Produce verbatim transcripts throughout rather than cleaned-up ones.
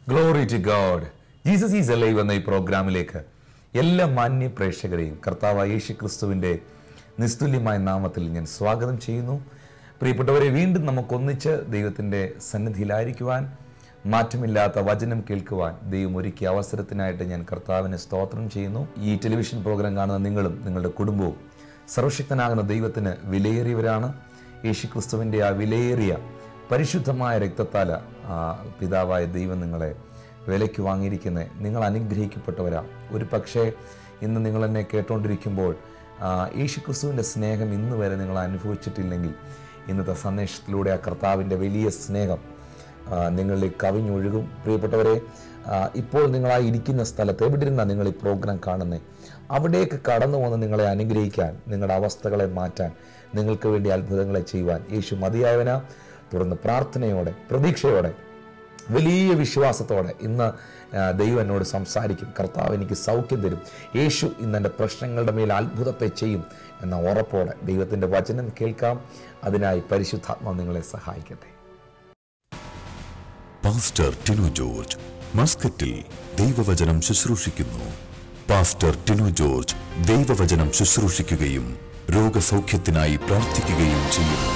Glory to God. Jesus is alive എന്ന ഈ പ്രോഗ്രാമിലേക്ക് എല്ലാ മാന്യ പ്രേക്ഷകരെയും കർത്താവായ യേശു ക്രിസ്തുവിൻ്റെ നിസ്തുല്യമായ നാമത്തിൽ ഞാൻ സ്വാഗതം ചെയ്യുന്നു. പ്രിയപ്പെട്ടവരെ, വീണ്ടും നമുക്കൊന്നിച്ച് ദൈവത്തിൻ്റെ സന്നിധിയിലായിരിക്കുവാൻ, മാറ്റമില്ലാത്ത വചനം കേൾക്കുവാൻ ദൈവം ഒരുക്കിയ അവസരത്തിനായിട്ട് ഞാൻ കർത്താവിനെ സ്തോത്രം ചെയ്യുന്നു. ഈ ടെലിവിഷൻ പ്രോഗ്രാം കാണുന്ന നിങ്ങളും നിങ്ങളുടെ കുടുംബവും സർവശക്തനാകുന്ന ദൈവത്തിന് വിലയേറിയവരാണ്. യേശു ക്രിസ്തുവിൻ്റെ ആ വിലയേറിയ പരിശുദ്ധമായ രക്തത്താൽ പിതാവായ ദൈവം നിങ്ങളെ വിലയ്ക്ക് വാങ്ങിയിരിക്കുന്ന നിങ്ങൾ അനുഗ്രഹിക്കപ്പെട്ടവരാ. ഒരു പക്ഷേ ഇന്ന് നിങ്ങൾ എന്നെ കേട്ടുകൊണ്ടിരിക്കുമ്പോൾ യേശു ക്രിസ്തുവിൻ്റെ സ്നേഹം ഇന്ന് വരെ നിങ്ങൾ അനുഭവിച്ചിട്ടില്ലെങ്കിൽ ഇന്നത്തെ സന്ദേശത്തിലൂടെ ആ കർത്താവിൻ്റെ വലിയ സ്നേഹം നിങ്ങളിലേക്ക് കവിഞ്ഞൊഴുകും. പ്രിയപ്പെട്ടവരെ, ഇപ്പോൾ നിങ്ങളായി ഇരിക്കുന്ന സ്ഥലത്ത് എവിടെ ഇരുന്നാണ് നിങ്ങൾ ഈ പ്രോഗ്രാം കാണുന്നത്, അവിടേക്ക് കടന്നു വന്ന് നിങ്ങളെ അനുഗ്രഹിക്കാൻ, നിങ്ങളുടെ അവസ്ഥകളെ മാറ്റാൻ, നിങ്ങൾക്ക് വേണ്ടി അത്ഭുതങ്ങളെ ചെയ്യുവാൻ യേശു മതിയായവനാ. തുടർന്ന് പ്രാർത്ഥനയോടെ, പ്രതീക്ഷയോടെ, വലിയ വിശ്വാസത്തോടെ ഇന്ന് ദൈവം എന്നോട് സംസാരിക്കും. കർത്താവ് എനിക്ക് സൗഖ്യം തരും, യേശു ഇന്ന് എൻ്റെ പ്രശ്നങ്ങളുടെ മേൽ അത്ഭുതത്തെ ചെയ്യും എന്ന ഉറപ്പോടെ ദൈവത്തിൻ്റെ വചനം കേൾക്കാം. അതിനായി പരിശുദ്ധാത്മാവ് നിങ്ങളെ സഹായിക്കട്ടെ. പാസ്റ്റർ ടിനു ജോർജ് മസ്കറ്റിൽ ദൈവവചനം ശുശ്രൂഷിക്കുന്നു. പാസ്റ്റർ ടിനു ജോർജ് ദൈവവചനം ശുശ്രൂഷിക്കുകയും രോഗസൗഖ്യത്തിനായി പ്രാർത്ഥിക്കുകയും ചെയ്യുന്നു.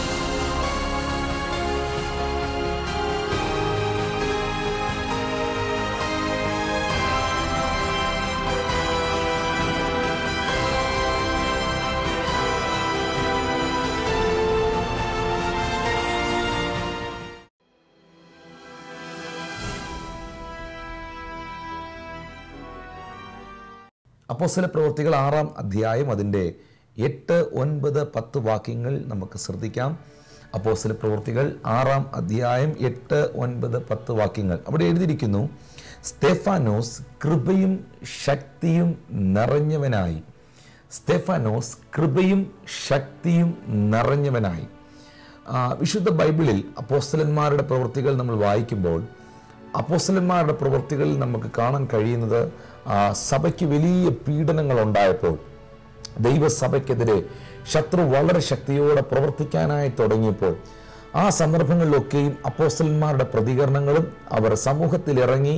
അപ്പോസ്തലപ്രവൃത്തികൾ ആറാം അധ്യായം അതിൻ്റെ എട്ട് ഒൻപത് പത്ത് വാക്യങ്ങൾ നമുക്ക് ശ്രദ്ധിക്കാം. അപ്പോസ്തലപ്രവൃത്തികൾ ആറാം അധ്യായം എട്ട് ഒൻപത് പത്ത് വാക്യങ്ങൾ. അവിടെ എഴുതിയിരിക്കുന്നു, സ്തെഫാനോസ് കൃപയും ശക്തിയും നിറഞ്ഞവനായി. സ്തെഫാനോസ് കൃപയും ശക്തിയും നിറഞ്ഞവനായി. വിശുദ്ധ ബൈബിളിൽ അപ്പോസ്തലന്മാരുടെ പ്രവൃത്തികൾ നമ്മൾ വായിക്കുമ്പോൾ അപ്പോസ്തലന്മാരുടെ പ്രവൃത്തികളിൽ നമുക്ക് കാണാൻ കഴിയുന്നത് സഭയ്ക്ക് വലിയ പീഡനങ്ങൾ ഉണ്ടായപ്പോൾ, ദൈവസഭയ്ക്കെതിരെ ശത്രു വളരെ ശക്തിയോടെ പ്രവർത്തിക്കാനായി തുടങ്ങിയപ്പോൾ, ആ സന്ദർഭങ്ങളിലൊക്കെയും അപ്പോസ്തലന്മാരുടെ പ്രതികരണങ്ങളും അവർ സമൂഹത്തിൽ ഇറങ്ങി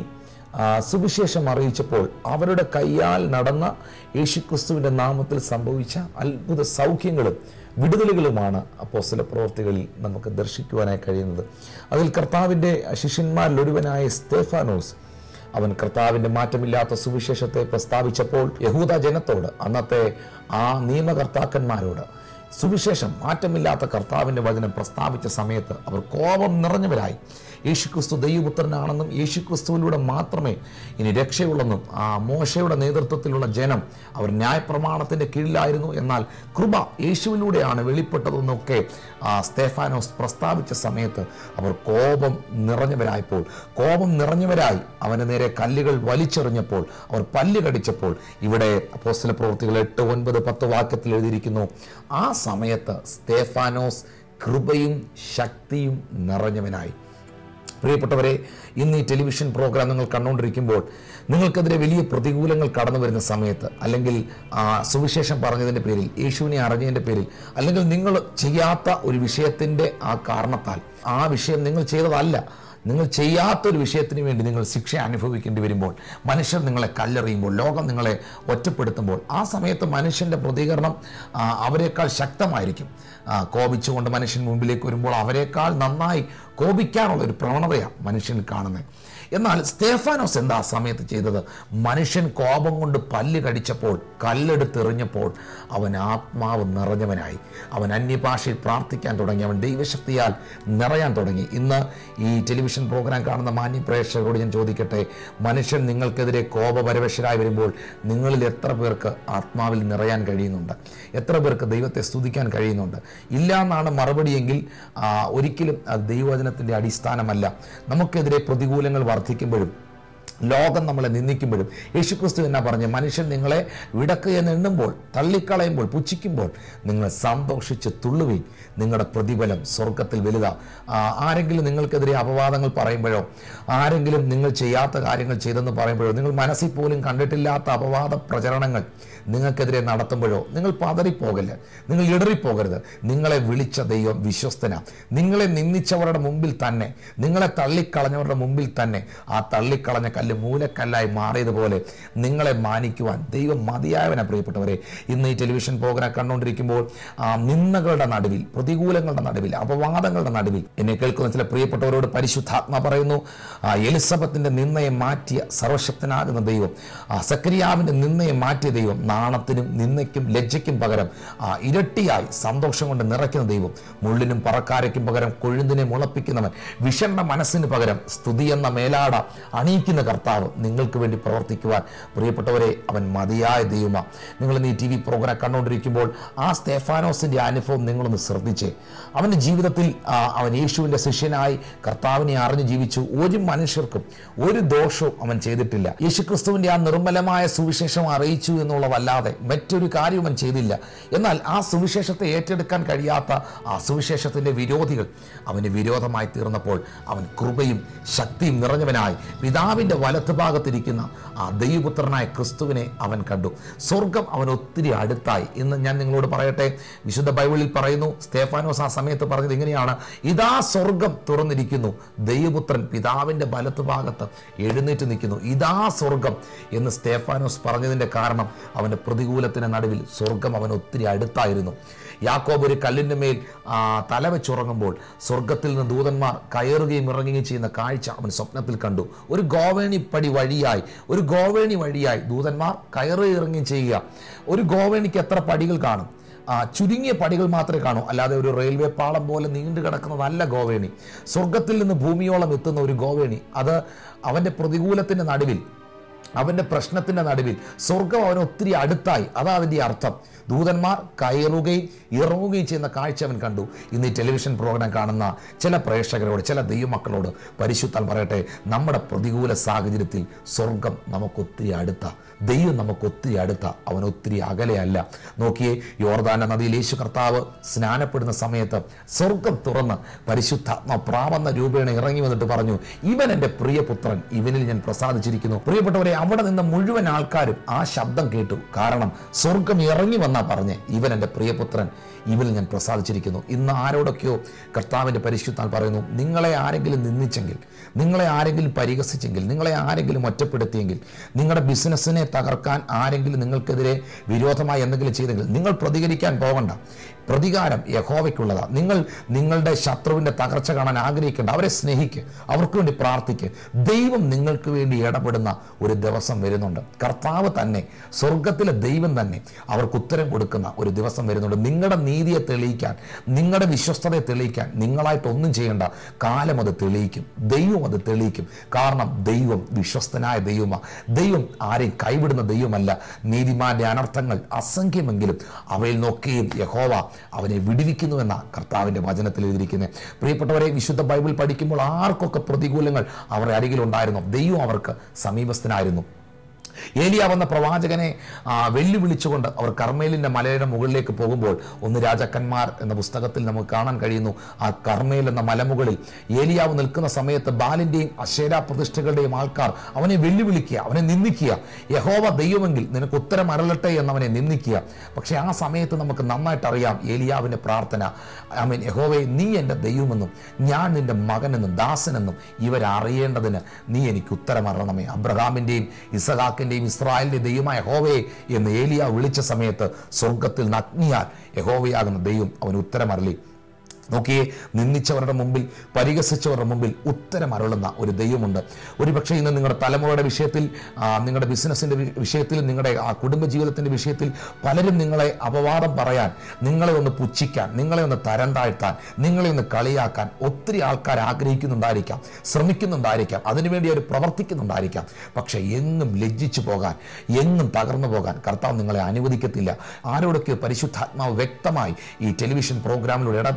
സുവിശേഷം അറിയിച്ചപ്പോൾ അവരുടെ കയ്യാൽ നടന്ന യേശുക്രിസ്തുവിൻ്റെ നാമത്തിൽ സംഭവിച്ച അത്ഭുത സൗഖ്യങ്ങളും വിടുതലുകളുമാണ് അപ്പോസ്തല പ്രവൃത്തികളിൽ നമുക്ക് ദർശിക്കുവാനായി കഴിയുന്നത്. അതിൽ കർത്താവിൻ്റെ ശിഷ്യന്മാരിൽ ഒരുവനായ സ്തെഫാനോസ്, അവൻ കർത്താവിൻ്റെ മാറ്റമില്ലാത്ത സുവിശേഷത്തെ പ്രസ്താവിച്ചപ്പോൾ യഹൂദ ജനത്തോട്, അന്നത്തെ ആ നിയമകർത്താക്കന്മാരോട് സുവിശേഷം, മാറ്റമില്ലാത്ത കർത്താവിൻ്റെ വചനം പ്രസ്താവിച്ച സമയത്ത് അവർ കോപം നിറഞ്ഞവരായി. യേശുക്രിസ്തു ദൈവപുത്രനാണെന്നും യേശുക്രിസ്തുവിലൂടെ മാത്രമേ ഇനി രക്ഷയുള്ളെന്നും ആ മോശയുടെ നേതൃത്വത്തിലുള്ള ജനം അവർ ന്യായപ്രമാണത്തിൻ്റെ കീഴിലായിരുന്നു, എന്നാൽ കൃപ യേശുവിലൂടെയാണ് വെളിപ്പെട്ടതെന്നൊക്കെ സ്തെഫാനോസ് പ്രസ്താവിച്ച സമയത്ത് അവർ കോപം നിറഞ്ഞവരായപ്പോൾ, കോപം നിറഞ്ഞവരായി അവന് നേരെ കല്ലുകൾ വലിച്ചെറിഞ്ഞപ്പോൾ, അവർ പല്ല് കടിച്ചപ്പോൾ, ഇവിടെ അപ്പോസ്തല പ്രവൃത്തികൾ എട്ട് ഒൻപത് പത്ത് വാക്യത്തിൽ എഴുതിയിരിക്കുന്നു, ആ സമയത്ത് സ്തെഫാനോസ് കൃപയും ശക്തിയും നിറഞ്ഞവനായി. പ്രിയപ്പെട്ടവരെ, ഇന്ന് ഈ ടെലിവിഷൻ പ്രോഗ്രാം നിങ്ങൾ കണ്ടുകൊണ്ടിരിക്കുമ്പോൾ നിങ്ങൾക്കെതിരെ വലിയ പ്രതികൂലങ്ങൾ കടന്നു വരുന്ന സമയത്ത്, അല്ലെങ്കിൽ സുവിശേഷം പറഞ്ഞതിൻ്റെ പേരിൽ, യേശുവിനെ അറിഞ്ഞതിൻ്റെ പേരിൽ, അല്ലെങ്കിൽ നിങ്ങൾ ചെയ്യാത്ത ഒരു വിഷയത്തിൻ്റെ ആ കാരണത്താൽ, ആ വിഷയം നിങ്ങൾ ചെയ്തതല്ല, നിങ്ങൾ ചെയ്യാത്തൊരു വിഷയത്തിന് വേണ്ടി നിങ്ങൾ ശിക്ഷ അനുഭവിക്കേണ്ടി വരുമ്പോൾ, മനുഷ്യർ നിങ്ങളെ കല്ലെറിയുമ്പോൾ, ലോകം നിങ്ങളെ ഒറ്റപ്പെടുത്തുമ്പോൾ, ആ സമയത്ത് മനുഷ്യൻ്റെ പ്രതികരണം അവരെക്കാൾ ശക്തമായിരിക്കും. കോപിച്ചുകൊണ്ട് മനുഷ്യൻ മുമ്പിലേക്ക് വരുമ്പോൾ അവരെക്കാൾ നന്നായി കോപിക്കാനുള്ള ഒരു പ്രവണതയാണ് മനുഷ്യനിൽ കാണുന്നത്. എന്നാൽ സ്തെഫാനോസ് എന്താ ആ സമയത്ത് ചെയ്തത്? മനുഷ്യൻ കോപം കൊണ്ട് പല്ല് കടിച്ചപ്പോൾ, കല്ലെടുത്തെറിഞ്ഞപ്പോൾ അവൻ ആത്മാവ് നിറഞ്ഞവനായി. അവൻ അന്യഭാഷയിൽ പ്രാർത്ഥിക്കാൻ തുടങ്ങി. അവൻ ദൈവശക്തിയാൽ നിറയാൻ തുടങ്ങി. ഇന്ന് ഈ ടെലിവിഷൻ പ്രോഗ്രാം കാണുന്ന മാന്യ പ്രേക്ഷകരോട് ഞാൻ ചോദിക്കട്ടെ, മനുഷ്യൻ നിങ്ങൾക്കെതിരെ കോപപരവശരായി വരുമ്പോൾ നിങ്ങളിൽ എത്ര പേർക്ക് ആത്മാവിൽ നിറയാൻ കഴിയുന്നുണ്ട്? എത്ര പേർക്ക് ദൈവത്തെ സ്തുതിക്കാൻ കഴിയുന്നുണ്ട്? ഇല്ല എന്നാണ് മറുപടിയെങ്കിൽ ഒരിക്കലും അത് ദൈവവചനത്തിൻ്റെ അടിസ്ഥാനമല്ല. നമുക്കെതിരെ പ്രതികൂലങ്ങൾ വർദ്ധിക്കുമ്പോഴും ലോകം നമ്മളെ നിന്ദിക്കുമ്പോഴും യേശുക്രിസ്തു എന്നാ പറഞ്ഞ്, മനുഷ്യൻ നിങ്ങളെ വിടക്കുക എന്ന് എണ്ണുമ്പോൾ, തള്ളിക്കളയുമ്പോൾ, പുച്ഛിക്കുമ്പോൾ നിങ്ങൾ സന്തോഷിച്ച് തുള്ളുവിൻ, നിങ്ങളുടെ പ്രതിഫലം സ്വർഗത്തിൽ വലുതാ. ആരെങ്കിലും നിങ്ങൾക്കെതിരെ അപവാദങ്ങൾ പറയുമ്പോഴോ, ആരെങ്കിലും നിങ്ങൾ ചെയ്യാത്ത കാര്യങ്ങൾ ചെയ്തെന്ന് പറയുമ്പോഴോ, നിങ്ങൾ മനസ്സിൽ പോലും കണ്ടിട്ടില്ലാത്ത അപവാദ പ്രചരണങ്ങൾ നിങ്ങൾക്കെതിരെ നടത്തുമ്പോഴോ നിങ്ങൾ പതറിപ്പോകല്ല, നിങ്ങൾ ഇടറിപ്പോകരുത്. നിങ്ങളെ വിളിച്ച ദൈവം വിശ്വസ്തനാ. നിങ്ങളെ നിന്ദിച്ചവരുടെ മുമ്പിൽ തന്നെ, നിങ്ങളെ തള്ളിക്കളഞ്ഞവരുടെ മുമ്പിൽ തന്നെ ആ തള്ളിക്കളഞ്ഞ കല്ല് മൂലക്കല്ലായി മാറിയതുപോലെ നിങ്ങളെ മാനിക്കുവാൻ ദൈവം മതിയായവനാ. പ്രിയപ്പെട്ടവരെ, ഇന്ന് ഈ ടെലിവിഷൻ പ്രോഗ്രാം കണ്ടുകൊണ്ടിരിക്കുമ്പോൾ ആ നിന്ദകളുടെ നടുവിൽ, പ്രതികൂലങ്ങളുടെ നടുവിൽ, അപവാദങ്ങളുടെ നടുവിൽ എന്നെ കേൾക്കുന്ന ചില പ്രിയപ്പെട്ടവരോട് പരിശുദ്ധാത്മ പറയുന്നു, ആ എലിസബത്തിന്റെ നിന്ദയെ മാറ്റിയ സർവശക്തനാകുന്ന ദൈവം, ആ സക്കരിയാവിന്റെ നിന്ദയെ മാറ്റിയ ദൈവം നാണത്തിനും നിന്ദയ്ക്കും ലജ്ജയ്ക്കും പകരം ആ ഇരട്ടിയായി സന്തോഷം കൊണ്ട് നിറയ്ക്കുന്ന ദൈവം, മുള്ളിനും പറക്കാരയ്ക്കും പകരം കൊഴുന്തിനെ മുളപ്പിക്കുന്നവൻ, വിഷണ്ണ മനസ്സിന് പകരം സ്തുതി എന്ന മേലാട അണിയിക്കുന്ന കർത്താവ് നിങ്ങൾക്ക് വേണ്ടി പ്രവർത്തിക്കുവാൻ പ്രിയപ്പെട്ടവരെ അവൻ മതിയായ ദൈവമാണ്. നിങ്ങൾ ഈ ടി വി പ്രോഗ്രാം കണ്ടുകൊണ്ടിരിക്കുമ്പോൾ ആ സ്തേഫാനോസിന്റെ അനുഭവം നിങ്ങളൊന്ന് ശ്രദ്ധിച്ചേ. അവന്റെ ജീവിതത്തിൽ അവൻ യേശുവിന്റെ ശിഷ്യനായി കർത്താവിനെ അറിഞ്ഞു ജീവിച്ചു. ഒരു മനുഷ്യർക്കും ഒരു ദോഷവും അവൻ ചെയ്തിട്ടില്ല. യേശുക്രിസ്തുവിന്റെ ആ നിർമ്മലമായ സുവിശേഷം അറിയിച്ചു എന്നുള്ളതല്ലാതെ മറ്റൊരു കാര്യവും അവൻ ചെയ്തില്ല. എന്നാൽ ആ സുവിശേഷത്തെ ഏറ്റെടുക്കാൻ കഴിയാത്ത ആ സുവിശേഷത്തിന്റെ വിരോധികൾ അവന് വിരോധമായി തീർന്നപ്പോൾ അവൻ കൃപയും ശക്തിയും നിറഞ്ഞവനായി പിതാവിന്റെ വലത്തുഭാഗത്തിരിക്കുന്ന ആ ദൈവപുത്രനായ ക്രിസ്തുവിനെ അവൻ കണ്ടു. സ്വർഗം അവൻ ഒത്തിരി അടുത്തായി. ഇന്ന് ഞാൻ നിങ്ങളോട് പറയട്ടെ, വിശുദ്ധ ബൈബിളിൽ പറയുന്നു, സ്തേഫാനോസ് ആ സമയത്ത് പറഞ്ഞത് ഇങ്ങനെയാണ്, ഇതാ സ്വർഗം തുറന്നിരിക്കുന്നു, ദൈവപുത്രൻ പിതാവിന്റെ വലത്തുഭാഗത്ത് എഴുന്നേറ്റ് നിൽക്കുന്നു. ഇതാ സ്വർഗം എന്ന് സ്തേഫാനോസ് പറഞ്ഞതിന്റെ കാരണം അവന്റെ പ്രതികൂലത്തിന് നടുവിൽ സ്വർഗം അവൻ ഒത്തിരി അടുത്തായിരുന്നു. യാക്കോബ് ഒരു കല്ലിന്റെ മേൽ തല വെച്ചുറങ്ങുമ്പോൾ സ്വർഗത്തിൽ നിന്ന് ദൂതന്മാർ കയറുകയും ഇറങ്ങുകയും ചെയ്യുന്ന കാഴ്ച അവൻ സ്വപ്നത്തിൽ കണ്ടു. ഒരു ഗോവേണിപ്പടി വഴിയായി ഒരു ഗോവേണി വഴിയായി ദൂതന്മാർ കയറുകയും ഇറങ്ങുകയും ചെയ്യുക. ഒരു ഗോവേണിക്ക് എത്ര പടികൾ കാണും? ആ ചുരുങ്ങിയ പടികൾ മാത്രമേ കാണൂ, അല്ലാതെ ഒരു റെയിൽവേ പാളം പോലെ നീണ്ടു കിടക്കുന്നതല്ല ഗോവേണി. സ്വർഗത്തിൽ നിന്ന് ഭൂമിയോളം എത്തുന്ന ഒരു ഗോവേണി, അത് അവന്റെ പ്രതികൂലത്തിന്റെ നടുവിൽ, അവന്റെ പ്രശ്നത്തിന്റെ നടുവിൽ സ്വർഗം അവൻ ഒത്തിരി അടുത്തായി. അതാ അതിന്റെ അർത്ഥം. ദൂതന്മാർ കയറുകയും ഇറങ്ങുകയും ചെയ്യുന്ന കാഴ്ച അവൻ കണ്ടു. ഇന്ന് ഈ ടെലിവിഷൻ പ്രോഗ്രാം കാണുന്ന ചില പ്രേക്ഷകരോട്, ചില ദൈവമക്കളോട് പരിശുദ്ധാൽ പറയട്ടെ, നമ്മുടെ പ്രതികൂല സാഹചര്യത്തിൽ സ്വർഗം നമുക്കൊത്തിരി അടുത്ത, ദൈവം നമുക്കൊത്തിരി അടുത്ത, അവൻ ഒത്തിരി അകലെയല്ല. നോക്കിയേ, യോർദാന നദിയിൽ യേശു കർത്താവ് സ്നാനപ്പെടുന്ന സമയത്ത് സ്വർഗം തുറന്ന് പരിശുദ്ധാത്മ പ്രാവന്ന രൂപേണ ഇറങ്ങി വന്നിട്ട് പറഞ്ഞു, ഇവൻ എൻ്റെ പ്രിയപുത്രൻ, ഇവനിൽ ഞാൻ പ്രസാദിച്ചിരിക്കുന്നു. പ്രിയപ്പെട്ടവരെ, അവിടെ നിന്ന് മുഴുവൻ ആൾക്കാരും ആ ശബ്ദം കേട്ടു. കാരണം സ്വർഗം ഇറങ്ങി വന്നാ പറഞ്ഞേ, ഇവൻ എൻ്റെ പ്രിയപുത്രൻ, ഇവനിൽ ഞാൻ പ്രസാദിച്ചിരിക്കുന്നു. ഇന്ന് ആരോടൊക്കെയോ കർത്താവിൻ്റെ പരിശുദ്ധാത്മാവ് പറയുന്നു, നിങ്ങളെ ആരെങ്കിലും നിന്ദിച്ചെങ്കിൽ, നിങ്ങളെ ആരെങ്കിലും പരിഹസിച്ചെങ്കിൽ, നിങ്ങളെ ആരെങ്കിലും ഒറ്റപ്പെടുത്തിയെങ്കിൽ, നിങ്ങളുടെ ബിസിനസ്സിനെ തകർക്കാൻ ആരെങ്കിലും നിങ്ങൾക്കെതിരെ വിരോധമായി എന്തെങ്കിലും ചെയ്തെങ്കിൽ നിങ്ങൾ പ്രതികരിക്കാൻ പോകണ്ട. പ്രതികാരം യഹോവയ്ക്കുള്ളതാണ്. നിങ്ങൾ നിങ്ങളുടെ ശത്രുവിൻ്റെ തകർച്ച കാണാൻ ആഗ്രഹിക്കേണ്ട. അവരെ സ്നേഹിക്കുക, അവർക്ക് വേണ്ടി പ്രാർത്ഥിക്കുക. ദൈവം നിങ്ങൾക്ക് വേണ്ടി ഇടപെടുന്ന ഒരു ദിവസം വരുന്നുണ്ട്. കർത്താവ് തന്നെ, സ്വർഗത്തിലെ ദൈവം തന്നെ അവർക്ക് ഉത്തരം കൊടുക്കുന്ന ഒരു ദിവസം വരുന്നുണ്ട്. നിങ്ങളുടെ നീതിയെ തെളിയിക്കാൻ, നിങ്ങളുടെ വിശ്വസ്തതയെ തെളിയിക്കാൻ നിങ്ങളായിട്ടൊന്നും ചെയ്യേണ്ട. കാലം അത് തെളിയിക്കും, ദൈവം അത് തെളിയിക്കും. കാരണം ദൈവം വിശ്വസ്തനായ ദൈവമാണ്. ദൈവം ആരെയും കൈവിടുന്ന ദൈവമല്ല. നീതിമാന്റെ അനർത്ഥങ്ങൾ അസംഖ്യമെങ്കിലും അവയിൽ നോക്കുകയും യഹോവ അവനെ വിടുവിക്കുന്നുവെന്ന കർത്താവിന്റെ വചനത്തിൽ എഴുതിയിരിക്കുന്നത്. പ്രിയപ്പെട്ടവരെ, വിശുദ്ധ ബൈബിൾ പഠിക്കുമ്പോൾ ആർക്കൊക്കെ പ്രതികൂലങ്ങൾ അവരുടെ അരികിലുണ്ടായിരുന്നു, ദൈവം അവർക്ക് സമീപസ്ഥനായിരുന്നു. ഏലിയാവ് എന്ന പ്രവാചകനെ വെല്ലുവിളിച്ചുകൊണ്ട് അവർ കർമ്മേലിന്റെ മലയുടെ മുകളിലേക്ക് പോകുമ്പോൾ ഒന്ന് രാജാക്കന്മാർ എന്ന പുസ്തകത്തിൽ നമുക്ക് കാണാൻ കഴിയുന്നു. ആ കർമ്മേൽ എന്ന മലമുകളിൽ ഏലിയാവ് നിൽക്കുന്ന സമയത്ത് ബാലിന്റെയും അശേരാ പ്രതിഷ്ഠകളുടെയും ആൾക്കാർ അവനെ വെല്ലുവിളിക്കുക, അവനെ നിന്ദിക്കുക. യഹോവ ദൈവമെങ്കിൽ നിനക്ക് ഉത്തരം അരളട്ടെ എന്നവനെ നിന്ദിക്കുക. പക്ഷെ ആ സമയത്ത് നമുക്ക് നന്നായിട്ട് അറിയാം ഏലിയാവിന്റെ പ്രാർത്ഥന, ആമേൻ, യഹോവേ, നീ എൻ്റെ ദൈവമെന്നും ഞാൻ നിന്റെ മകനെന്നും ദാസനെന്നും ഇവരറിയേണ്ടതിന് നീ എനിക്ക് ഉത്തരം അരളണമേ. അബ്രഹാമിന്റെയും ഇസഹാക്കിന്റെയും ഇസ്രായേലിന്റെ ദൈവമായ യഹോവേ എന്ന് ഏലിയ വിളിച്ച സമയത്ത് സ്വർഗത്തിൽ നിന്ന് അഗ്നിയാൽ യഹോവയാകുന്ന ദൈവം അവന് ഉത്തരമരളി. നോക്കിയേ, നിന്ദിച്ചവരുടെ മുമ്പിൽ, പരിഹസിച്ചവരുടെ മുമ്പിൽ ഉത്തരം അരുളുന്ന ഒരു ദൈവമുണ്ട്. ഒരുപക്ഷെ ഇന്ന് നിങ്ങളുടെ തലമുറയുടെ വിഷയത്തിൽ, നിങ്ങളുടെ ബിസിനസ്സിൻ്റെ വിഷയത്തിൽ, നിങ്ങളുടെ ആ കുടുംബജീവിതത്തിൻ്റെ വിഷയത്തിൽ പലരും നിങ്ങളെ അപവാദം പറയാൻ, നിങ്ങളെ ഒന്ന് പുച്ഛിക്കാൻ, നിങ്ങളെ ഒന്ന് തരം താഴ്ത്താൻ, നിങ്ങളെ ഒന്ന് കളിയാക്കാൻ ഒത്തിരി ആൾക്കാർ ആഗ്രഹിക്കുന്നുണ്ടായിരിക്കാം, ശ്രമിക്കുന്നുണ്ടായിരിക്കാം, അതിനുവേണ്ടി അവർ പ്രവർത്തിക്കുന്നുണ്ടായിരിക്കാം. പക്ഷേ എങ്ങും ലജ്ജിച്ചു പോകാൻ, എങ്ങും തകർന്നു പോകാൻ കർത്താവ് നിങ്ങളെ അനുവദിക്കത്തില്ല. ആരോടൊക്കെ പരിശുദ്ധാത്മാവ് വ്യക്തമായി ഈ ടെലിവിഷൻ പ്രോഗ്രാമിലൂടെ ഇടപെടുന്നത് എനിക്ക്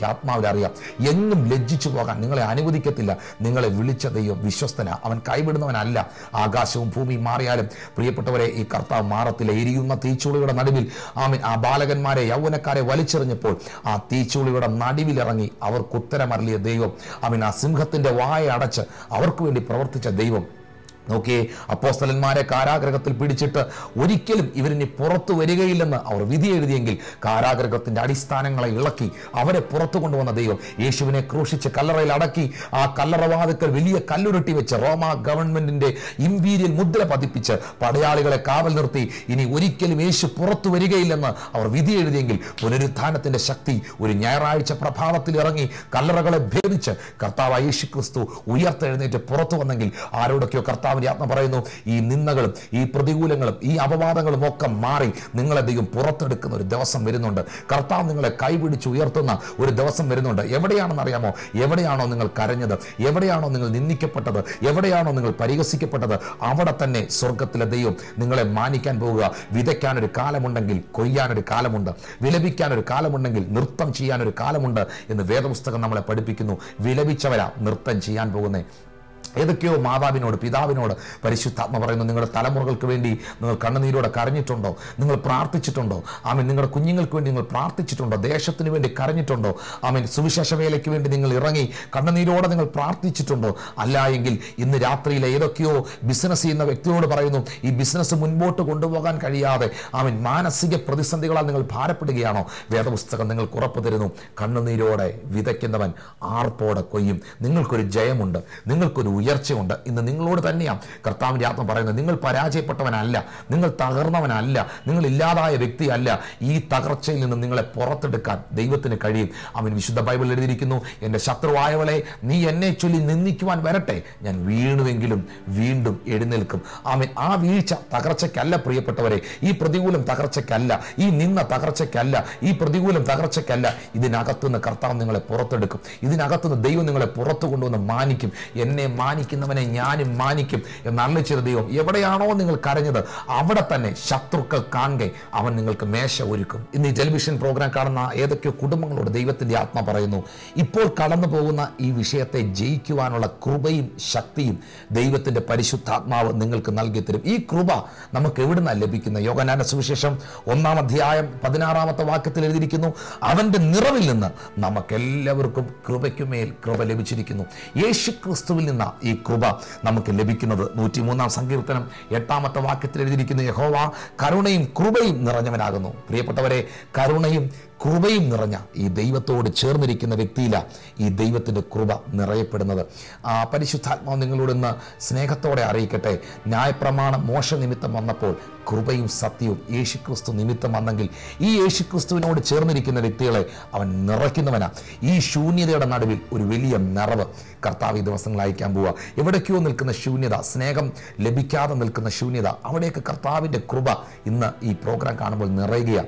എനിക്ക് ആത്മാവിൽ അറിയാം. എങ്ങും ലജ്ജിച്ചു പോകാൻ നിങ്ങളെ അനുവദിക്കത്തില്ല. നിങ്ങളെ വിളിച്ച ദൈവം വിശ്വസ്തന, അവൻ കൈവിടുന്നവനല്ല. ആകാശവും ഭൂമിയും മാറിയാലും പ്രിയപ്പെട്ടവരെ ഈ കർത്താവ് മാറത്തില്ല. എരിയുന്ന തീച്ചൂളിയുടെ നടുവിൽ ആമീൻ ആ ബാലകന്മാരെ യൗവനക്കാരെ വലിച്ചെറിഞ്ഞപ്പോൾ ആ തീച്ചൂളിയുടെ നടുവിലിറങ്ങി അവർക്ക് ഉത്തരമറിയ ദൈവം, ആമീൻ ആ സിംഹത്തിന്റെ വായ അടച്ച് അവർക്ക് വേണ്ടി പ്രവർത്തിച്ച ദൈവം. നോക്കിയേ, അപ്പോസ്തലന്മാരെ കാരാഗ്രഹത്തിൽ പിടിച്ചിട്ട് ഒരിക്കലും ഇവരിനി പുറത്തു വരികയില്ലെന്ന് അവർ വിധി എഴുതിയെങ്കിൽ കാരാഗ്രഹത്തിന്റെ അടിസ്ഥാനങ്ങളെ ഇളക്കി അവരെ പുറത്തു കൊണ്ടുവന്ന ദൈവം യേശുവിനെ ക്രൂശിച്ച് കല്ലറയിൽ അടക്കി ആ കല്ലറവാതിക്കൽ വലിയ കല്ലുരുട്ടി വെച്ച് റോമ ഗവൺമെന്റിന്റെ ഇമ്പീരിയൽ മുദ്ര പതിപ്പിച്ച് പടയാളികളെ കാവൽ നിർത്തി ഇനി ഒരിക്കലും യേശു പുറത്തു വരികയില്ലെന്ന് അവർ വിധി എഴുതിയെങ്കിൽ പുനരുത്ഥാനത്തിന്റെ ശക്തി ഒരു ഞായറാഴ്ച പ്രഭാതത്തിൽ ഇറങ്ങി കല്ലറകളെ ഭേദിച്ച് കർത്താവ് യേശു ക്രിസ്തു ഉയർത്തെഴുന്നേറ്റ് പുറത്തു വന്നെങ്കിൽ ആരോടൊക്കെയോ കർത്താവ് ആത്മ പറയുന്നു, ഈ നിന്ദകളും ഈ പ്രതികൂലങ്ങളും ഈ അപവാദങ്ങളും ഒക്കെ മാറി നിങ്ങളെ ദൈവം പുറത്തെടുക്കുന്ന ഒരു ദിവസം വരുന്നുണ്ട്. കർത്താവ് നിങ്ങളെ കൈപിടിച്ച് ഉയർത്തുന്ന ഒരു ദിവസം വരുന്നുണ്ട്. എവിടെയാണെന്ന് അറിയാമോ? എവിടെയാണോ നിങ്ങൾ കരഞ്ഞത്, എവിടെയാണോ നിങ്ങൾ നിന്ദിക്കപ്പെട്ടത്, എവിടെയാണോ നിങ്ങൾ പരിഹസിക്കപ്പെട്ടത്, അവിടെ തന്നെ സ്വർഗത്തിലെ ദൈവം നിങ്ങളെ മാനിക്കാൻ പോവുക. വിതയ്ക്കാനൊരു കാലമുണ്ടെങ്കിൽ കൊയ്യാനൊരു കാലമുണ്ട്, വിലപിക്കാനൊരു കാലമുണ്ടെങ്കിൽ നൃത്തം ചെയ്യാനൊരു കാലമുണ്ട് എന്ന് വേദപുസ്തകം നമ്മളെ പഠിപ്പിക്കുന്നു. വിലപിച്ചവരാ നൃത്തം ചെയ്യാൻ പോകുന്നേ. ഏതൊക്കെയോ മാതാവിനോട് പിതാവിനോട് പരിശുദ്ധാത്മ പറയുന്നു, നിങ്ങളുടെ തലമുറകൾക്ക് വേണ്ടി നിങ്ങൾ കണ്ണുനീരോടെ കരഞ്ഞിട്ടുണ്ടോ? നിങ്ങൾ പ്രാർത്ഥിച്ചിട്ടുണ്ടോ? ആമീൻ. നിങ്ങളുടെ കുഞ്ഞുങ്ങൾക്ക് വേണ്ടി നിങ്ങൾ പ്രാർത്ഥിച്ചിട്ടുണ്ടോ? ദേശത്തിന് വേണ്ടി കരഞ്ഞിട്ടുണ്ടോ? ആമീൻ. സുവിശേഷ വേലയ്ക്ക് വേണ്ടി നിങ്ങൾ ഇറങ്ങി കണ്ണുനീരോടെ നിങ്ങൾ പ്രാർത്ഥിച്ചിട്ടുണ്ടോ? അല്ല എങ്കിൽ ഇന്ന് രാത്രിയിലെ ഏതൊക്കെയോ ബിസിനസ് ചെയ്യുന്ന വ്യക്തിയോട് പറയുന്നു, ഈ ബിസിനസ് മുൻപോട്ട് കൊണ്ടുപോകാൻ കഴിയാതെ ആമീൻ മാനസിക പ്രതിസന്ധികളാൽ നിങ്ങൾ ഭാരപ്പെടുകയാണോ? വേദപുസ്തകം നിങ്ങൾക്ക് ഉറപ്പ് തരുന്നു, കണ്ണുനീരോടെ വിതയ്ക്കുന്നവൻ ആർപ്പോടെ കൊയ്യും. നിങ്ങൾക്കൊരു ജയമുണ്ട്, നിങ്ങൾക്കൊരു ഉയർച്ചയുണ്ട്. ഇന്ന് നിങ്ങളോട് തന്നെയാണ് കർത്താവിന്റെ ആത്മ പറയുന്നത്. നിങ്ങൾ പരാജയപ്പെട്ടവനല്ല, നിങ്ങൾ തകർന്നവനല്ല, നിങ്ങൾ ഇല്ലാതായ വ്യക്തിയല്ല. ഈ തകർച്ചയിൽ നിന്ന് നിങ്ങളെ പുറത്തെടുക്കാൻ ദൈവത്തിന് കഴിയും. അവൻ വിശുദ്ധ ബൈബിളിൽ എഴുതിയിരിക്കുന്നു, എൻ്റെ ശത്രുവായവളെ നീ എന്നെ ചൊല്ലി നിന്ദിക്കുവാൻ വരട്ടെ, ഞാൻ വീണുവെങ്കിലും വീണ്ടും എഴുന്നേൽക്കും. അവൻ ആ വീഴ്ച തകർച്ചയ്ക്കല്ല പ്രിയപ്പെട്ടവരെ, ഈ പ്രതികൂലം തകർച്ചയ്ക്കല്ല, ഈ നിന്ന തകർച്ചയ്ക്കല്ല, ഈ പ്രതികൂലം തകർച്ചയ്ക്കല്ല. ഇതിനകത്തുനിന്ന് കർത്താവ് നിങ്ങളെ പുറത്തെടുക്കും. ഇതിനകത്തുനിന്ന് ദൈവം നിങ്ങളെ പുറത്തു കൊണ്ടുവന്ന് മാനിക്കും. എന്നെ മാനിക്കുന്നവനെ ഞാനും മാനിക്കും എന്നറിയിച്ച ദൈവം എവിടെയാണോ നിങ്ങൾ കരഞ്ഞത് അവിടെ തന്നെ ശത്രുക്കൾ കാണെ അവൻ നിങ്ങൾക്ക് മേശ ഒരുക്കും. ഇന്ന് ഈ ടെലിവിഷൻ പ്രോഗ്രാം കാണുന്ന ഏതൊക്കെയോ കുടുംബങ്ങളോട് ദൈവത്തിന്റെ ആത്മ പറയുന്നു, ഇപ്പോൾ കടന്നു പോകുന്ന ഈ വിഷയത്തെ ജയിക്കുവാനുള്ള കൃപയും ശക്തിയും ദൈവത്തിന്റെ പരിശുദ്ധാത്മാവ് നിങ്ങൾക്ക് നൽകി തരും. ഈ കൃപ നമുക്ക് എവിടുന്നാണ് ലഭിക്കുന്നത്? യോഹന്നാന്റെ സുവിശേഷം ഒന്നാം അധ്യായം പതിനാറാമത്തെ വാക്യത്തിൽ എഴുതിയിരിക്കുന്നു, അവന്റെ നിറവിൽ നിന്ന് നമുക്കെല്ലാവർക്കും കൃപയ്ക്കുമേൽ കൃപ ലഭിച്ചിരിക്കുന്നു. യേശു ക്രിസ്തുവിൽ നിന്ന് ഈ കൃപ നമുക്ക് ലഭിക്കുന്നത്. നൂറ്റി മൂന്നാം സങ്കീർത്തനം എട്ടാമത്തെ വാക്യത്തിൽ എഴുതിയിരിക്കുന്നു, യഹോവ കരുണയും കൃപയും നിറഞ്ഞവനാകുന്നു. പ്രിയപ്പെട്ടവരെ, കരുണയും കൃപയും നിറഞ്ഞ ഈ ദൈവത്തോട് ചേർന്നിരിക്കുന്ന വ്യക്തിയില ഈ ദൈവത്തിൻ്റെ കൃപ നിറയപ്പെടുന്നത്. ആ പരിശുദ്ധാത്മാവ് നിങ്ങളോട് ഇന്ന് സ്നേഹത്തോടെ അറിയിക്കട്ടെ, ന്യായപ്രമാണം മോശ നിമിത്തം വന്നപ്പോൾ കൃപയും സത്യവും യേശുക്രിസ്തു നിമിത്തം വന്നെങ്കിൽ ഈ യേശുക്രിസ്തുവിനോട് ചേർന്നിരിക്കുന്ന വ്യക്തികളെ അവൻ നിറയ്ക്കുന്നവനാ. ഈ ശൂന്യതയുടെ നടുവിൽ ഒരു വലിയ നിറവ് കർത്താവ് ഈ ദിവസങ്ങൾ അയക്കാൻ പോവുക. എവിടേക്കോ നിൽക്കുന്ന ശൂന്യത, സ്നേഹം ലഭിക്കാതെ നിൽക്കുന്ന ശൂന്യത, അവിടെയൊക്കെ കർത്താവിൻ്റെ കൃപ ഇന്ന് ഈ പ്രോഗ്രാം കാണുമ്പോൾ നിറയുകയാണ്.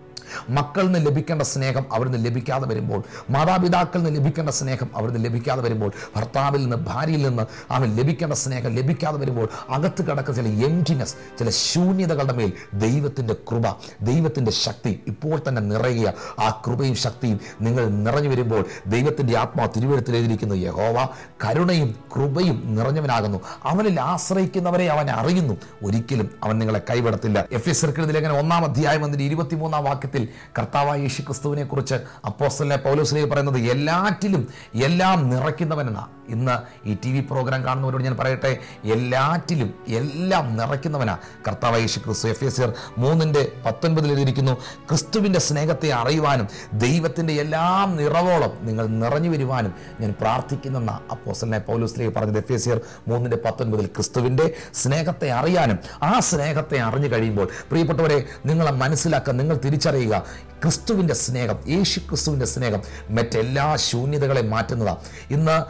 മക്കളിൽ നിന്ന് ലഭിക്കേണ്ട സ്നേഹം അവിടുന്ന് ലഭിക്കാതെ വരുമ്പോൾ, മാതാപിതാക്കളിൽ നിന്ന് ലഭിക്കേണ്ട സ്നേഹം അവിടുന്ന് ലഭിക്കാതെ വരുമ്പോൾ, ഭർത്താവിൽ നിന്ന് ഭാര്യയിൽ നിന്ന് അവൻ ലഭിക്കേണ്ട സ്നേഹം ലഭിക്കാതെ വരുമ്പോൾ അകത്ത് കിടക്കുന്ന ചില എംറ്റിനെസ്, ചില ശൂന്യതകളുടെ മേൽ ദൈവത്തിൻ്റെ കൃപ, ദൈവത്തിൻ്റെ ശക്തി ഇപ്പോൾ തന്നെ നിറയുക. ആ കൃപയും ശക്തിയും നിങ്ങൾ നിറഞ്ഞു വരുമ്പോൾ ദൈവത്തിൻ്റെ ആത്മാവ് തിരുവെഴുത്തിൽ എഴുതിയിരിക്കുന്നു, യഹോവ കരുണയും കൃപയും നിറഞ്ഞവനാകുന്നു, അവനിൽ ആശ്രയിക്കുന്നവരെ അവൻ അറിയുന്നു, ഒരിക്കലും അവൻ നിങ്ങളെ കൈവിടത്തില്ല. എഫ് എസ് ലേഖനം ഒന്നാം അധ്യായം അതിൻ്റെ ഇരുപത്തിമൂന്നാം വാക്യത്തിൽ കർത്താവായ യേശു ക്രിസ്തുവിനെ കുറിച്ച് അപ്പോസ്തലനായ പൗലോസ് പറയുന്നത് എല്ലാറ്റിലും എല്ലാം നിറയ്ക്കുന്നവനെന്നാ. ഇന്ന് ഈ ടി വി പ്രോഗ്രാം കാണുന്നവരോട് ഞാൻ പറയട്ടെ, എല്ലാറ്റിലും എല്ലാം നിറയ്ക്കുന്നവനാ കർത്താവായ യേശു ക്രിസ്തു. എഫ് എസ് മൂന്നിൻ്റെ പത്തൊൻപതിൽ എഴുതിയിരിക്കുന്നു, ക്രിസ്തുവിൻ്റെ സ്നേഹത്തെ അറിയുവാനും ദൈവത്തിൻ്റെ എല്ലാം നിറവോളം നിങ്ങൾ നിറഞ്ഞു വരുവാനും ഞാൻ പ്രാർത്ഥിക്കുന്നെന്ന അപ്പോസ്തലനായ പൗലോസ് പറഞ്ഞത്. എഫ് എസ് മൂന്നിൻ്റെ പത്തൊൻപതിൽ ക്രിസ്തുവിൻ്റെ സ്നേഹത്തെ അറിയാനും, ആ സ്നേഹത്തെ അറിഞ്ഞു കഴിയുമ്പോൾ പ്രിയപ്പെട്ടവരെ നിങ്ങളെ മനസ്സിലാക്കുക, നിങ്ങൾ തിരിച്ചറിയുക, ക്രിസ്തുവിൻ്റെ സ്നേഹം, യേശു ക്രിസ്തുവിൻ്റെ സ്നേഹം മറ്റെല്ലാ ശൂന്യതകളെ മാറ്റുന്നതാണ്. ഇന്ന്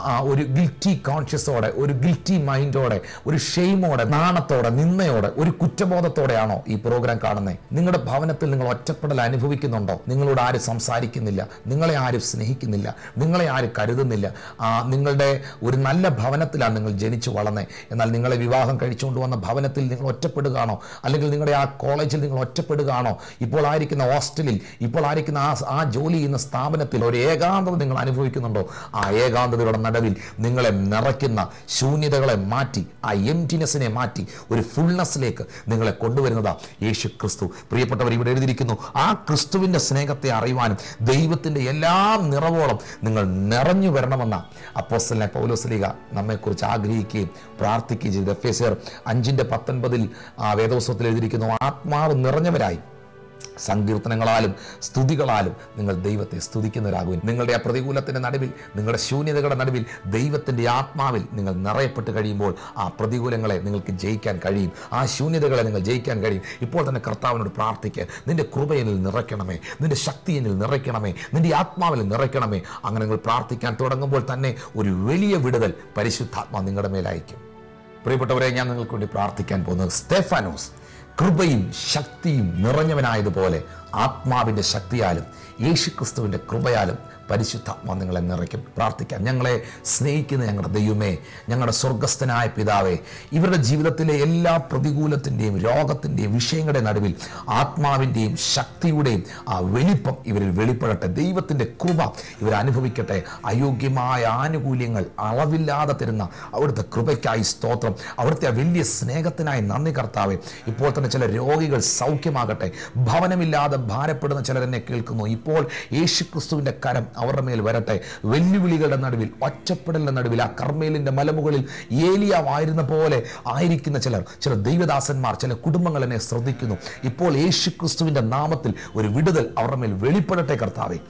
ഒരു ഗിൽറ്റി കോൺഷ്യസോടെ, ഒരു ഗിൽറ്റി മൈൻഡോടെ, ഒരു ഷെയിമോടെ, നാണത്തോടെ, നിന്നയോടെ, ഒരു കുറ്റബോധത്തോടെയാണോ ഈ പ്രോഗ്രാം കാണുന്നത്? നിങ്ങളുടെ ഭവനത്തിൽ നിങ്ങൾ ഒറ്റപ്പെടൽ അനുഭവിക്കുന്നുണ്ടോ? നിങ്ങളോട് ആരും സംസാരിക്കുന്നില്ല, നിങ്ങളെ ആരും സ്നേഹിക്കുന്നില്ല, നിങ്ങളെ ആരും കരുതുന്നില്ല. നിങ്ങളുടെ ഒരു നല്ല ഭവനത്തിലാണ് നിങ്ങൾ ജനിച്ചു വളർന്നത്. എന്നാൽ നിങ്ങളെ വിവാഹം കഴിച്ചുകൊണ്ട് വന്ന ഭവനത്തിൽ നിങ്ങൾ ഒറ്റപ്പെടുകയാണോ? അല്ലെങ്കിൽ നിങ്ങളുടെ ആ കോളേജിൽ നിങ്ങൾ ഒറ്റപ്പെടുകയാണോ? ഇപ്പോൾ ആയിരിക്കുന്ന ഹോസ്റ്റലിൽ, ഇപ്പോൾ ആയിരിക്കുന്ന ആ ആ ജോലി ചെയ്യുന്ന സ്ഥാപനത്തിൽ ഒരു ഏകാന്തത നിങ്ങൾ അനുഭവിക്കുന്നുണ്ടോ? ആ ഏകാന്തതയുടെ നടുവിൽ നിങ്ങളെ നിറയ്ക്കുന്ന ശൂന്യതകളെ മാറ്റി, ആ എംപ്റ്റിനെസ്സിനെ മാറ്റി ഒരു ഫുൾനെസ്സിലേക്ക് നിങ്ങളെ കൊണ്ടുവരുന്നതാ യേശു ക്രിസ്തു. പ്രിയപ്പെട്ടവർ, ഇവിടെ എഴുതിയിരിക്കുന്നു, ആ ക്രിസ്തുവിന്റെ സ്നേഹത്തെ അറിയുവാനും ദൈവത്തിന്റെ എല്ലാ നിറവോളം നിങ്ങൾ നിറഞ്ഞു വരണമെന്ന അപ്പോസ്തലനായ പൗലോസ്ലീഹ നമ്മെക്കുറിച്ച് ആഗ്രഹിക്കുകയും പ്രാർത്ഥിക്കുകയും ചെയ്തു. എഫേസ്യർ അഞ്ചിന്റെ പത്തൊൻപതിൽ ആ വേദപുസ്തകത്തിൽ എഴുതിയിരിക്കുന്നു, ആത്മാവ് നിറഞ്ഞവരായി സങ്കീർത്തനങ്ങളാലും സ്തുതികളാലും നിങ്ങൾ ദൈവത്തെ സ്തുതിക്കുന്നവരാകുവിൻ. നിങ്ങളുടെ ആ പ്രതികൂലത്തിന്റെ നടുവിൽ, നിങ്ങളുടെ ശൂന്യതകളുടെ നടുവിൽ ദൈവത്തിന്റെ ആത്മാവിൽ നിങ്ങൾ നിറയപ്പെട്ട് കഴിയുമ്പോൾ ആ പ്രതികൂലങ്ങളെ നിങ്ങൾക്ക് ജയിക്കാൻ കഴിയും, ആ ശൂന്യതകളെ നിങ്ങൾ ജയിക്കാൻ കഴിയും. ഇപ്പോൾ തന്നെ കർത്താവിനോട് പ്രാർത്ഥിക്കുക, നിന്റെ കൃപയിൽ നിറയ്ക്കണമേ, നിന്റെ ശക്തിയിൽ നിറയ്ക്കണമേ, നിന്റെ ആത്മാവിൽ നിറയ്ക്കണമേ. അങ്ങനെ നിങ്ങൾ പ്രാർത്ഥിക്കാൻ തുടങ്ങുമ്പോൾ തന്നെ ഒരു വലിയ വിടുതൽ പരിശുദ്ധാത്മാ നിങ്ങളുടെ മേലായിരിക്കും. പ്രിയപ്പെട്ടവരെ, ഞാൻ നിങ്ങൾക്ക് വേണ്ടി പ്രാർത്ഥിക്കാൻ പോകുന്നത്, സ്തെഫാനോസ് കൃപയും ശക്തിയും നിറഞ്ഞവനായതുപോലെ ആത്മാവിൻ്റെ ശക്തിയാലും യേശുക്രിസ്തുവിൻ്റെ കൃപയാലും പരിശുദ്ധാത്മാ നിങ്ങളെ നിറയ്ക്കും. പ്രാർത്ഥിക്കാം. ഞങ്ങളെ സ്നേഹിക്കുന്ന ഞങ്ങളുടെ ദൈവമേ, ഞങ്ങളുടെ സ്വർഗസ്ഥനായ പിതാവേ, ഇവരുടെ ജീവിതത്തിലെ എല്ലാ പ്രതികൂലത്തിൻ്റെയും രോഗത്തിൻ്റെയും വിഷയങ്ങളുടെ നടുവിൽ ആത്മാവിൻ്റെയും ശക്തിയുടെയും ആ വെളിപ്പം ഇവരിൽ വെളിപ്പെടട്ടെ. ദൈവത്തിൻ്റെ കൃപ ഇവർ അനുഭവിക്കട്ടെ. അയോഗ്യമായ ആനുകൂല്യങ്ങൾ അളവില്ലാതെ തരുന്ന അവിടുത്തെ കൃപയ്ക്കായി സ്തോത്രം. അവിടുത്തെ ആ വലിയ സ്നേഹത്തിനായി നന്ദി കർത്താവേ. ഇപ്പോൾ തന്നെ ചില രോഗികൾ സൗഖ്യമാകട്ടെ. ഭവനമില്ലാതെ ഭാരപ്പെടുന്ന ചിലരെന്നെ കേൾക്കുന്നു. ഇപ്പോൾ യേശുക്രിസ്തുവിൻ്റെ കരം അവരുടെ മേൽ വരട്ടെ. വെല്ലുവിളികളുടെ നടുവിൽ, ഒറ്റപ്പെടലിന്റെ നടുവിൽ, ആ കർമ്മേലിന്റെ മലമുകളിൽ ഏലിയാവായിരുന്ന പോലെ ആയിരിക്കുന്ന ചിലർ, ചില ദൈവദാസന്മാർ, ചില കുടുംബങ്ങൾ എന്നെ ശ്രദ്ധിക്കുന്നു. ഇപ്പോൾ യേശുക്രിസ്തുവിന്റെ നാമത്തിൽ ഒരു വിടുതൽ അവരുടെ മേൽ വെളിപ്പെടട്ടെ കർത്താവേ.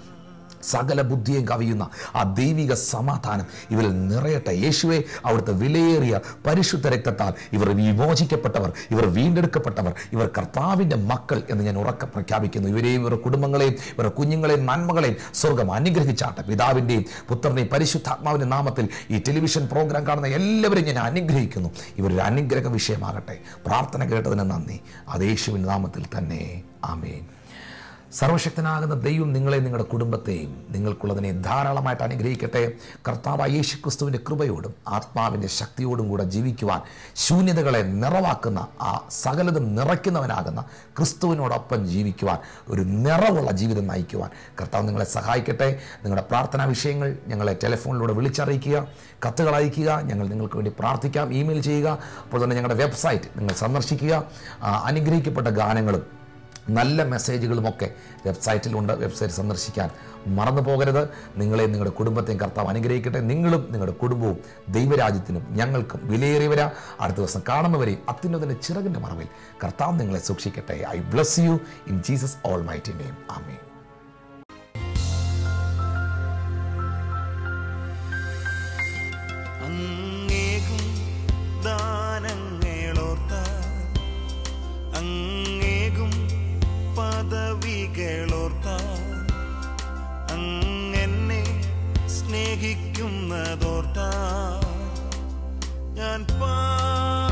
സകല ബുദ്ധിയും കവിയുന്ന ആ ദൈവിക സമാധാനം ഇവരിൽ നിറയട്ടെ. യേശുവെ, അവിടുത്തെ വിലയേറിയ പരിശുദ്ധ രക്തത്താൽ ഇവർ വിമോചിക്കപ്പെട്ടവർ, ഇവർ വീണ്ടെടുക്കപ്പെട്ടവർ, ഇവർ കർത്താവിൻ്റെ മക്കൾ എന്ന് ഞാൻ ഉറക്കെ പ്രഖ്യാപിക്കുന്നു. ഇവരെയും ഇവരുടെ കുടുംബങ്ങളെയും ഇവരുടെ കുഞ്ഞുങ്ങളെയും നന്മകളെയും സ്വർഗം അനുഗ്രഹിച്ചാട്ടെ. പിതാവിൻ്റെയും പുത്രൻ്റെയും പരിശുദ്ധാത്മാവിൻ്റെ നാമത്തിൽ ഈ ടെലിവിഷൻ പ്രോഗ്രാം കാണുന്ന എല്ലാവരെയും ഞാൻ അനുഗ്രഹിക്കുന്നു. ഇവരൊരു അനുഗ്രഹ വിഷയമാകട്ടെ. പ്രാർത്ഥന കേട്ടതിന് നന്ദി. അത് യേശുവിൻ്റെ നാമത്തിൽ തന്നെ. ആമേൻ. സർവശക്തനാകുന്ന ദൈവം നിങ്ങളെ, നിങ്ങളുടെ കുടുംബത്തെയും നിങ്ങൾക്കുള്ളതിനെ ധാരാളമായിട്ട് അനുഗ്രഹിക്കട്ടെ. കർത്താവായ യേശുക്രിസ്തുവിൻ്റെ കൃപയോടും ആത്മാവിൻ്റെ ശക്തിയോടും കൂടെ ജീവിക്കുവാൻ, ശൂന്യതകളെ നിറവാക്കുന്ന, ആ സകലതും നിറയ്ക്കുന്നവനാകുന്ന ക്രിസ്തുവിനോടൊപ്പം ജീവിക്കുവാൻ, ഒരു നിറവുള്ള ജീവിതം നയിക്കുവാൻ കർത്താവ് നിങ്ങളെ സഹായിക്കട്ടെ. നിങ്ങളുടെ പ്രാർത്ഥനാ വിഷയങ്ങൾ ഞങ്ങളെ ടെലിഫോണിലൂടെ വിളിച്ചറിയിക്കുക, കത്തുകൾ അയയ്ക്കുക. ഞങ്ങൾ നിങ്ങൾക്ക് വേണ്ടി പ്രാർത്ഥിക്കാം. ഇമെയിൽ ചെയ്യുക. അപ്പോൾ തന്നെ ഞങ്ങളുടെ വെബ്സൈറ്റ് നിങ്ങൾ സന്ദർശിക്കുക. അനുഗ്രഹിക്കപ്പെട്ട ഗാനങ്ങളും നല്ല മെസ്സേജുകളുമൊക്കെ വെബ്സൈറ്റിലുണ്ട്. വെബ്സൈറ്റ് സന്ദർശിക്കാൻ മറന്നു പോകരുത്. നിങ്ങളെയും നിങ്ങളുടെ കുടുംബത്തെയും കർത്താവ് അനുഗ്രഹിക്കട്ടെ. നിങ്ങളും നിങ്ങളുടെ കുടുംബവും ദൈവരാജ്യത്തിനും ഞങ്ങൾക്കും വിലയേറിയവരാ. അടുത്ത ദിവസം കാണുന്നവരെയും അത്യുന്നതന്റെ ചിറകിൻ്റെ മറവിൽ കർത്താവ് നിങ്ങളെ സൂക്ഷിക്കട്ടെ. I bless you in Jesus almighty name. Amen. അങ്ങനെ സ്നേഹിക്കുന്നതോർത്താ ഞാൻ പാ